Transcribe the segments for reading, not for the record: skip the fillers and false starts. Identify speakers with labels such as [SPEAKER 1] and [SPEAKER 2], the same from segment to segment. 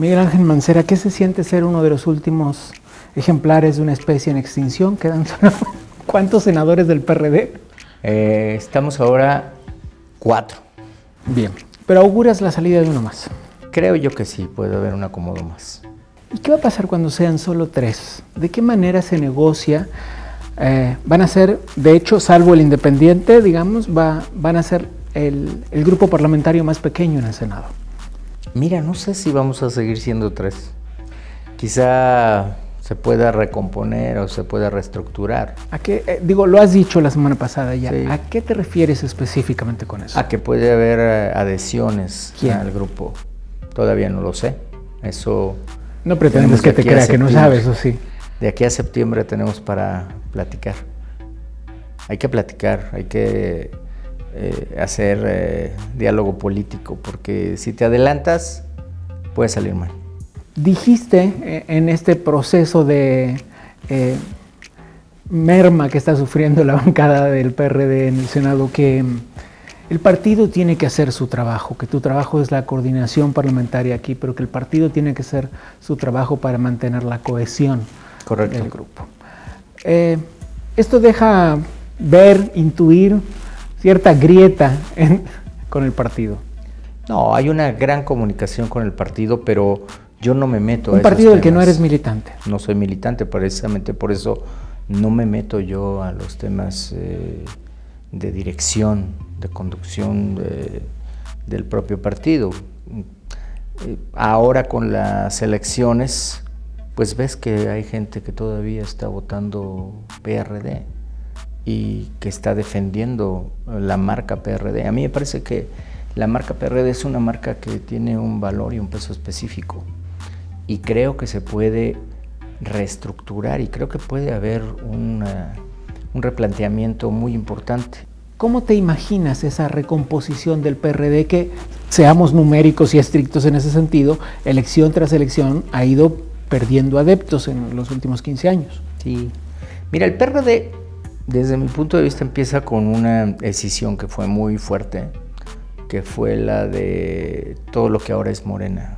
[SPEAKER 1] Miguel Ángel Mancera, ¿qué se siente ser uno de los últimos ejemplares de una especie en extinción? ¿Quedan cuántos senadores del PRD?
[SPEAKER 2] Estamos ahora 4.
[SPEAKER 1] Bien, pero auguras la salida de uno más.
[SPEAKER 2] Creo yo que sí, puede haber un acomodo más.
[SPEAKER 1] ¿Y qué va a pasar cuando sean solo 3? ¿De qué manera se negocia? Van a ser, de hecho, salvo el independiente, digamos, van a ser el grupo parlamentario más pequeño en el Senado.
[SPEAKER 2] Mira, no sé si vamos a seguir siendo 3. Quizá se pueda recomponer o se pueda reestructurar.
[SPEAKER 1] ¿A qué? Lo has dicho la semana pasada ya.
[SPEAKER 2] Sí.
[SPEAKER 1] ¿A qué te refieres específicamente con eso?
[SPEAKER 2] A que puede haber adhesiones
[SPEAKER 1] ¿Quién?
[SPEAKER 2] al grupo. Todavía no lo sé. Eso...
[SPEAKER 1] No pretendemos que te crea que no sabes, ¿o sí?
[SPEAKER 2] De aquí a septiembre tenemos para platicar. Hay que platicar, hay que hacer diálogo político, porque si te adelantas, puede salir mal.
[SPEAKER 1] Dijiste en este proceso de merma que está sufriendo la bancada del PRD en el Senado que el partido tiene que hacer su trabajo, que tu trabajo es la coordinación parlamentaria aquí, pero que el partido tiene que hacer su trabajo para mantener la cohesión.
[SPEAKER 2] Correcto.
[SPEAKER 1] Del grupo. Esto deja ver, intuir cierta grieta con el partido.
[SPEAKER 2] No, hay una gran comunicación con el partido, pero yo no me meto a
[SPEAKER 1] Un
[SPEAKER 2] esos
[SPEAKER 1] partido del que
[SPEAKER 2] temas.
[SPEAKER 1] no eres militante.
[SPEAKER 2] No soy militante, precisamente por eso no me meto yo a los temas de dirección, de conducción del propio partido. Ahora con las elecciones, pues ves que hay gente que todavía está votando PRD y que está defendiendo la marca PRD. A mí me parece que la marca PRD es una marca que tiene un valor y un peso específico y creo que se puede reestructurar y creo que puede haber un replanteamiento muy importante.
[SPEAKER 1] ¿Cómo te imaginas esa recomposición del PRD que, seamos numéricos y estrictos en ese sentido, elección tras elección ha ido perdiendo adeptos en los últimos 15 años?
[SPEAKER 2] Sí. Mira, el PRD, desde mi punto de vista, empieza con una decisión que fue muy fuerte, que fue la de todo lo que ahora es Morena.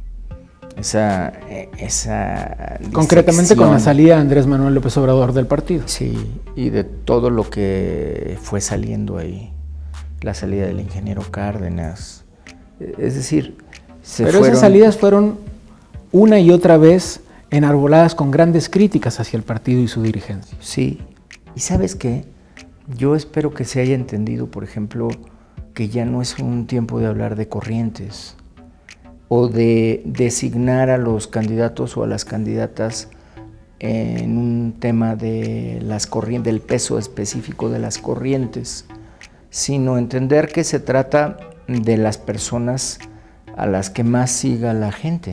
[SPEAKER 2] Esa
[SPEAKER 1] Concretamente con la
[SPEAKER 2] disección.
[SPEAKER 1] salida de Andrés Manuel López Obrador del partido.
[SPEAKER 2] Sí, y de todo lo que fue saliendo ahí. La salida del ingeniero Cárdenas. Es decir,
[SPEAKER 1] Pero esas salidas fueron una y otra vez enarboladas con grandes críticas hacia el partido y su dirigencia.
[SPEAKER 2] Sí, y ¿sabes qué? Yo espero que se haya entendido, por ejemplo, que ya no es un tiempo de hablar de corrientes o de designar a los candidatos o a las candidatas en un tema de las corrientes, del peso específico de las corrientes, sino entender que se trata de las personas a las que más siga la gente.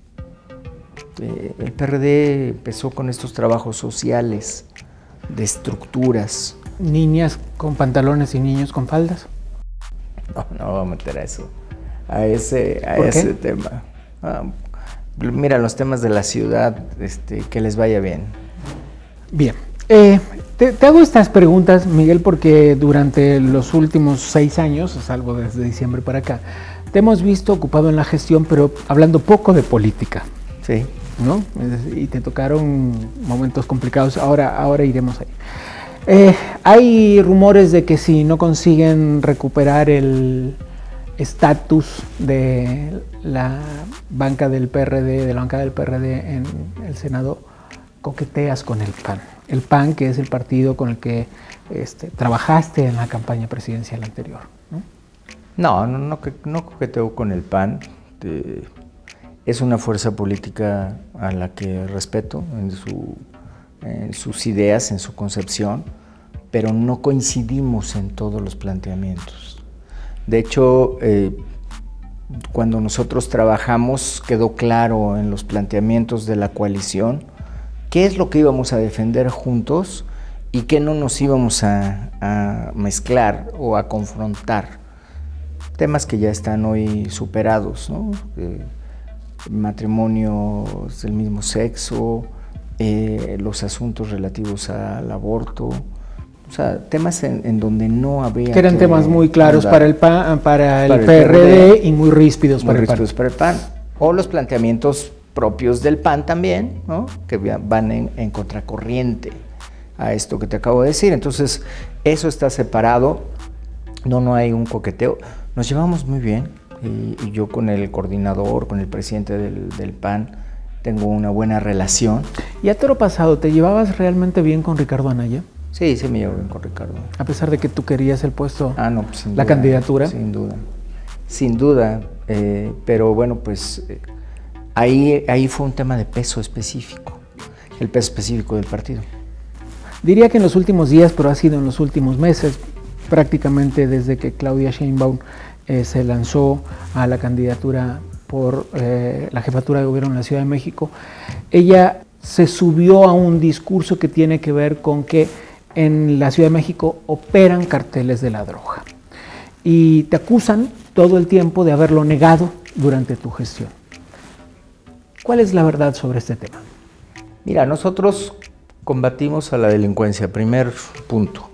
[SPEAKER 2] El PRD empezó con estos trabajos sociales, de estructuras.
[SPEAKER 1] Niñas con pantalones y niños con faldas.
[SPEAKER 2] No voy a meter a ese tema. Mira, los temas de la ciudad, que les vaya bien.
[SPEAKER 1] Bien. Te hago estas preguntas, Miguel, porque durante los últimos 6 años, salvo desde diciembre para acá, te hemos visto ocupado en la gestión, pero hablando poco de política.
[SPEAKER 2] Sí.
[SPEAKER 1] ¿No? Y te tocaron momentos complicados, ahora iremos ahí. Hay rumores de que si no consiguen recuperar el estatus de la banca del PRD, en el Senado, coqueteas con el PAN. El PAN, que es el partido con el que trabajaste en la campaña presidencial anterior, ¿no?
[SPEAKER 2] No coqueteo con el PAN. Es una fuerza política a la que respeto en sus ideas, en su concepción, pero no coincidimos en todos los planteamientos. De hecho, cuando nosotros trabajamos, quedó claro en los planteamientos de la coalición qué es lo que íbamos a defender juntos y qué no nos íbamos a mezclar o a confrontar. Temas que ya están hoy superados, ¿no? Matrimonios del mismo sexo, los asuntos relativos al aborto, o sea, temas en donde no había
[SPEAKER 1] que eran temas muy claros para el PAN, para el PRD y muy ríspidos para el PAN.
[SPEAKER 2] para el PAN. o los planteamientos propios del PAN también, ¿no? Que van en contracorriente a esto que te acabo de decir. Entonces, eso está separado, no hay un coqueteo. Nos llevamos muy bien, y yo con el coordinador, con el presidente del PAN, tengo una buena relación.
[SPEAKER 1] ¿Y a toro pasado, te llevabas realmente bien con Ricardo Anaya?
[SPEAKER 2] Sí, sí me llevo bien con Ricardo.
[SPEAKER 1] A pesar de que tú querías el puesto,
[SPEAKER 2] no, pues sin
[SPEAKER 1] la
[SPEAKER 2] duda,
[SPEAKER 1] candidatura.
[SPEAKER 2] Sin duda, pero bueno, pues ahí fue un tema de peso específico, el peso específico del partido.
[SPEAKER 1] Diría que en los últimos días, pero ha sido en los últimos meses, prácticamente desde que Claudia Sheinbaum se lanzó a la candidatura por la jefatura de gobierno en la Ciudad de México, ella se subió a un discurso que tiene que ver con que en la Ciudad de México operan carteles de la droga y te acusan todo el tiempo de haberlo negado durante tu gestión. ¿Cuál es la verdad sobre este tema?
[SPEAKER 2] Mira, nosotros combatimos a la delincuencia, primer punto.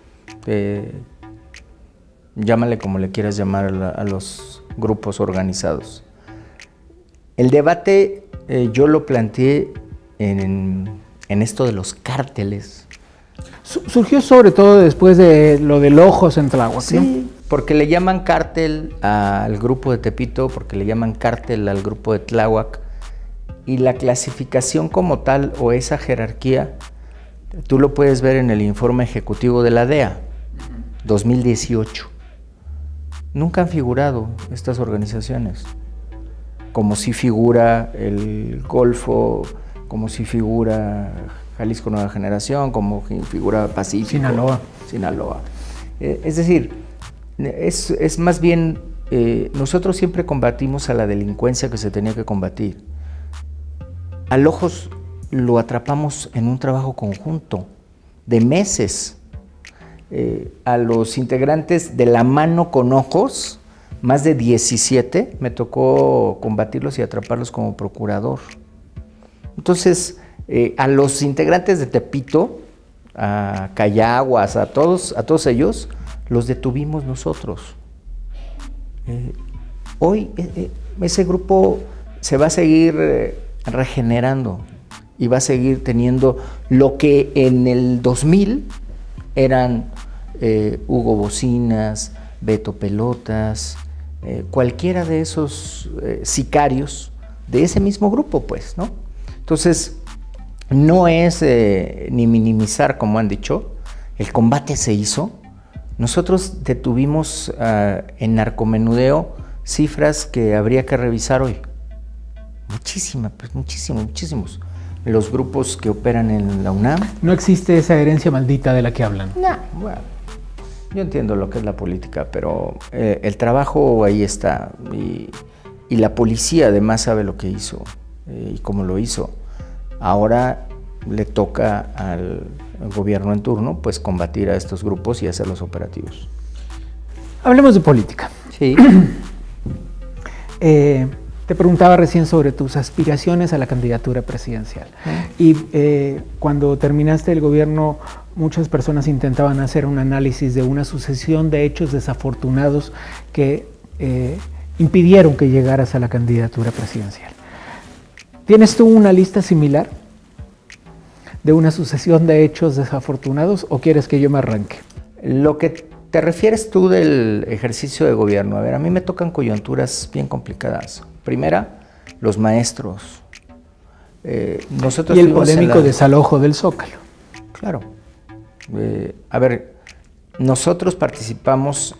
[SPEAKER 2] Llámale como le quieras llamar a los grupos organizados. El debate yo lo planteé en esto de los cárteles.
[SPEAKER 1] Surgió sobre todo después de lo del Ojos en Tláhuac,
[SPEAKER 2] sí,
[SPEAKER 1] ¿no?
[SPEAKER 2] Porque le llaman cártel al grupo de Tepito, porque le llaman cártel al grupo de Tláhuac, y la clasificación como tal o esa jerarquía, tú lo puedes ver en el informe ejecutivo de la DEA, 2018. Nunca han figurado estas organizaciones, como si figura el Golfo, como si figura Jalisco Nueva Generación, como figura Pacífico. Sinaloa. Es decir, es más bien, nosotros siempre combatimos a la delincuencia que se tenía que combatir. Al Ojos lo atrapamos en un trabajo conjunto de meses. A los integrantes de la mano con Ojos, más de 17, me tocó combatirlos y atraparlos como procurador. Entonces, a los integrantes de Tepito, a Cayaguas, a todos ellos, los detuvimos nosotros. Hoy ese grupo se va a seguir regenerando y va a seguir teniendo lo que en el 2000 eran Hugo Bocinas, Beto Pelotas, cualquiera de esos sicarios de ese mismo grupo, pues, ¿no? Entonces, no es ni minimizar, como han dicho, el combate se hizo. Nosotros detuvimos en narcomenudeo cifras que habría que revisar hoy. Muchísimos. Los grupos que operan en la UNAM.
[SPEAKER 1] No existe esa herencia maldita de la que hablan.
[SPEAKER 2] No, bueno, yo entiendo lo que es la política, pero el trabajo ahí está. Y la policía además sabe lo que hizo y cómo lo hizo. Ahora le toca al gobierno en turno pues combatir a estos grupos y hacer los operativos.
[SPEAKER 1] Hablemos de política.
[SPEAKER 2] Sí.
[SPEAKER 1] Te preguntaba recién sobre tus aspiraciones a la candidatura presidencial. Y cuando terminaste el gobierno, muchas personas intentaban hacer un análisis de una sucesión de hechos desafortunados que impidieron que llegaras a la candidatura presidencial. ¿Tienes tú una lista similar de una sucesión de hechos desafortunados o quieres que yo me arranque?
[SPEAKER 2] Lo que te refieres tú del ejercicio de gobierno, a ver, a mí me tocan coyunturas bien complicadas. Primera, los maestros. Nosotros
[SPEAKER 1] y el polémico desalojo del Zócalo.
[SPEAKER 2] Claro. A ver, nosotros participamos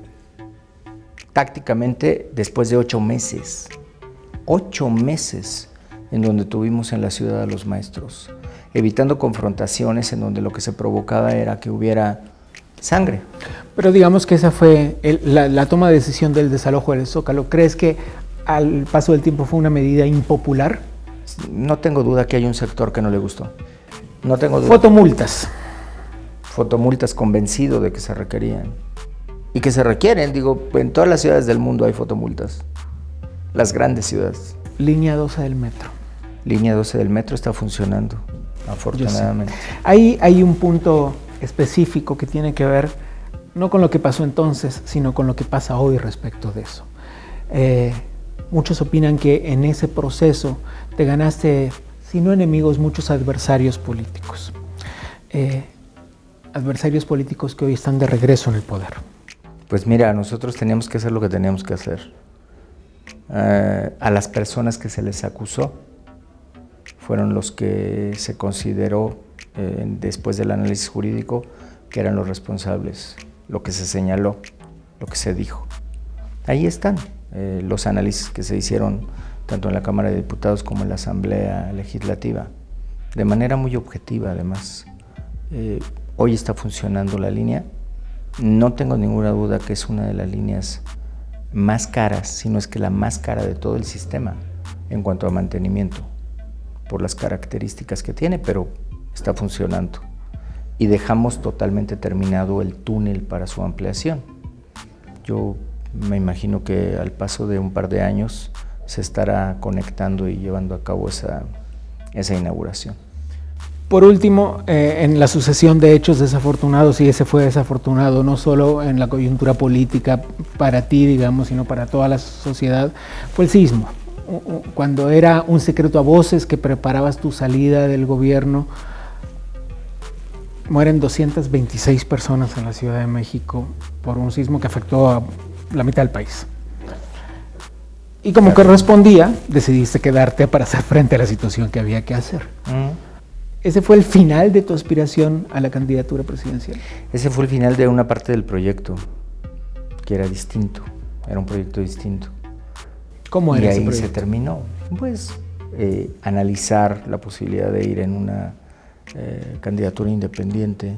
[SPEAKER 2] tácticamente después de 8 meses. 8 meses en donde tuvimos en la ciudad a los maestros, evitando confrontaciones en donde lo que se provocaba era que hubiera sangre.
[SPEAKER 1] Pero digamos que esa fue la toma de decisión del desalojo del Zócalo. ¿Crees que al paso del tiempo fue una medida impopular?
[SPEAKER 2] No tengo duda que hay un sector que no le gustó. No tengo duda.
[SPEAKER 1] Fotomultas.
[SPEAKER 2] Fotomultas, convencido de que se requerían. Y que se requieren, digo, en todas las ciudades del mundo hay fotomultas. Las grandes ciudades.
[SPEAKER 1] Línea 12 del metro.
[SPEAKER 2] Línea 12 del metro está funcionando, afortunadamente.
[SPEAKER 1] Hay un punto específico que tiene que ver no con lo que pasó entonces, sino con lo que pasa hoy respecto de eso. muchos opinan que en ese proceso te ganaste, si no enemigos, muchos adversarios políticos. Adversarios políticos que hoy están de regreso en el poder.
[SPEAKER 2] Pues mira, nosotros teníamos que hacer lo que teníamos que hacer. A las personas que se les acusó fueron los que se consideró, después del análisis jurídico, que eran los responsables, lo que se señaló, lo que se dijo. Ahí están los análisis que se hicieron tanto en la Cámara de Diputados como en la Asamblea Legislativa, de manera muy objetiva además. Hoy está funcionando la línea. No tengo ninguna duda que es una de las líneas más caras, si no es que la más cara de todo el sistema en cuanto a mantenimiento, por las características que tiene, pero está funcionando. Y dejamos totalmente terminado el túnel para su ampliación. Yo me imagino que al paso de un par de años se estará conectando y llevando a cabo esa inauguración.
[SPEAKER 1] Por último, en la sucesión de hechos desafortunados, y ese fue desafortunado no solo en la coyuntura política para ti, digamos, sino para toda la sociedad, fue el sismo. Cuando era un secreto a voces que preparabas tu salida del gobierno, mueren 226 personas en la Ciudad de México por un sismo que afectó a la mitad del país. Y como correspondía, decidiste quedarte para hacer frente a la situación que había que hacer. ¿Ese fue el final de tu aspiración a la candidatura presidencial?
[SPEAKER 2] Ese fue el final de una parte del proyecto, que era distinto, era un proyecto distinto.
[SPEAKER 1] ¿Cómo era ese proyecto?
[SPEAKER 2] Y ahí se terminó. Pues analizar la posibilidad de ir en una candidatura independiente,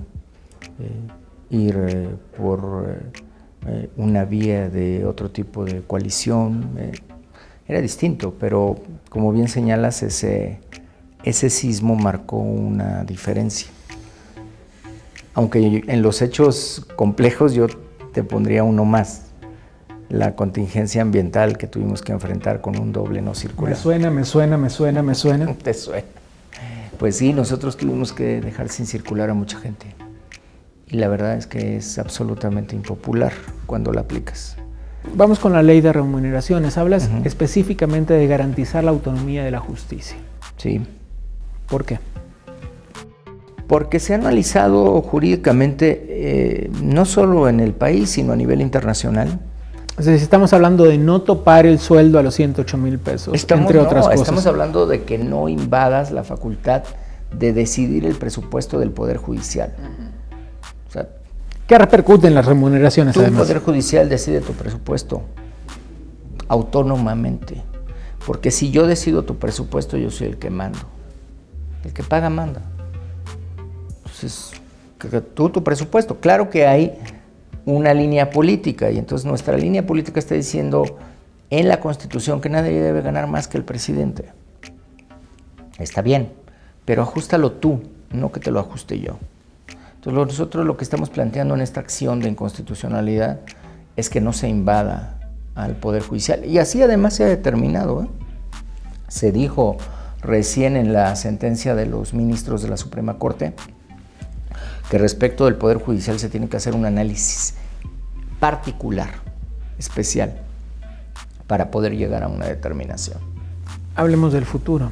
[SPEAKER 2] ir por una vía de otro tipo de coalición. Era distinto, pero como bien señalas, ese sismo marcó una diferencia. Aunque en los hechos complejos yo te pondría uno más, la contingencia ambiental que tuvimos que enfrentar con un doble no circular.
[SPEAKER 1] Me suena.
[SPEAKER 2] ¿Te suena? Pues sí, nosotros tuvimos que dejar sin circular a mucha gente. Y la verdad es que es absolutamente impopular cuando la aplicas.
[SPEAKER 1] Vamos con la ley de remuneraciones. Hablas específicamente de garantizar la autonomía de la justicia.
[SPEAKER 2] Sí.
[SPEAKER 1] ¿Por qué?
[SPEAKER 2] Porque se ha analizado jurídicamente no solo en el país, sino a nivel internacional.
[SPEAKER 1] O sea, si estamos hablando de no topar el sueldo a los 108,000 pesos, entre otras cosas.
[SPEAKER 2] Estamos hablando de que no invadas la facultad de decidir el presupuesto del Poder Judicial. O sea,
[SPEAKER 1] ¿qué repercute en las remuneraciones?
[SPEAKER 2] El Poder Judicial decide tu presupuesto autónomamente. Porque si yo decido tu presupuesto, yo soy el que mando. El que paga manda. Entonces, tu presupuesto. Claro que hay una línea política y entonces nuestra línea política está diciendo en la Constitución que nadie debe ganar más que el presidente. Está bien, pero ajústalo tú, no que te lo ajuste yo. Entonces nosotros lo que estamos planteando en esta acción de inconstitucionalidad es que no se invada al Poder Judicial. Y así además se ha determinado. Se dijo recién en la sentencia de los ministros de la Suprema Corte que respecto del Poder Judicial se tiene que hacer un análisis particular, especial, para poder llegar a una determinación.
[SPEAKER 1] Hablemos del futuro.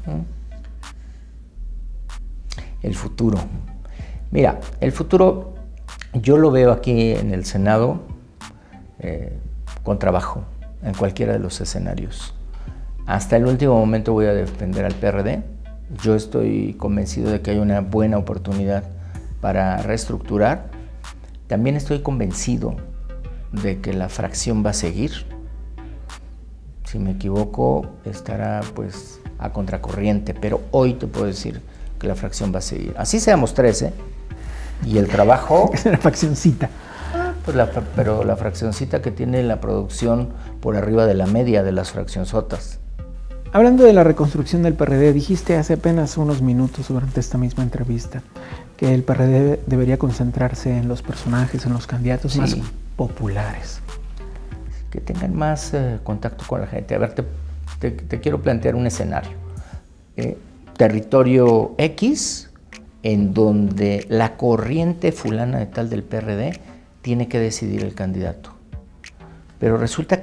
[SPEAKER 2] El futuro. Mira, el futuro yo lo veo aquí en el Senado con trabajo, en cualquiera de los escenarios. Hasta el último momento voy a defender al PRD. Yo estoy convencido de que hay una buena oportunidad para reestructurar. También estoy convencido de que la fracción va a seguir. Si me equivoco, estará pues a contracorriente, pero hoy te puedo decir que la fracción va a seguir. Así seamos 13, y el trabajo...
[SPEAKER 1] Es una fraccioncita.
[SPEAKER 2] Pues pero la fraccioncita que tiene la producción por arriba de la media de las fraccionzotas.
[SPEAKER 1] Hablando de la reconstrucción del PRD, dijiste hace apenas unos minutos durante esta misma entrevista que el PRD debería concentrarse en los personajes, en los candidatos más populares.
[SPEAKER 2] Que tengan más contacto con la gente. A ver, te quiero plantear un escenario. Territorio X, en donde la corriente fulana de tal del PRD tiene que decidir el candidato. Pero resulta que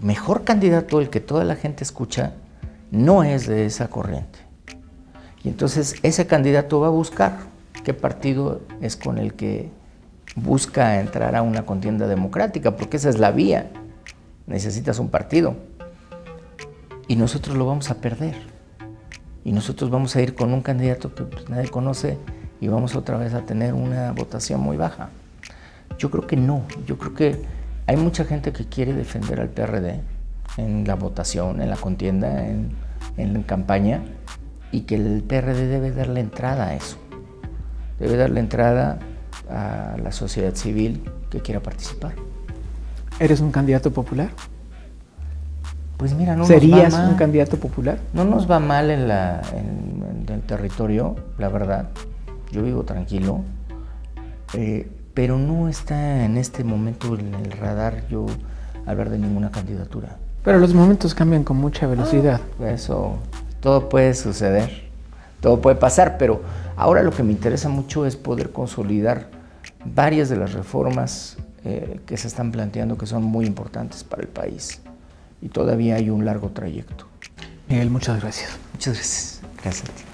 [SPEAKER 2] mejor candidato, el que toda la gente escucha, no es de esa corriente. Y entonces ese candidato va a buscar qué partido es con el que busca entrar a una contienda democrática, porque esa es la vía. Necesitas un partido. Y nosotros lo vamos a perder. Y nosotros vamos a ir con un candidato que pues, nadie conoce y vamos otra vez a tener una votación muy baja. Yo creo que no. Yo creo que hay mucha gente que quiere defender al PRD en la votación, en la contienda, en la campaña, y que el PRD debe darle entrada a eso. Debe darle entrada a la sociedad civil que quiera participar.
[SPEAKER 1] ¿Eres un candidato popular?
[SPEAKER 2] Pues mira, no
[SPEAKER 1] ¿Serías
[SPEAKER 2] nos va mal.
[SPEAKER 1] un candidato popular?
[SPEAKER 2] No nos va mal en el territorio, la verdad. Yo vivo tranquilo, pero no está en este momento en el radar yo hablar de ninguna candidatura.
[SPEAKER 1] Pero los momentos cambian con mucha velocidad.
[SPEAKER 2] Eso, todo puede suceder, todo puede pasar, pero ahora lo que me interesa mucho es poder consolidar varias de las reformas que se están planteando, que son muy importantes para el país. Y todavía hay un largo trayecto.
[SPEAKER 1] Miguel, muchas gracias.
[SPEAKER 2] Muchas gracias. Gracias a ti.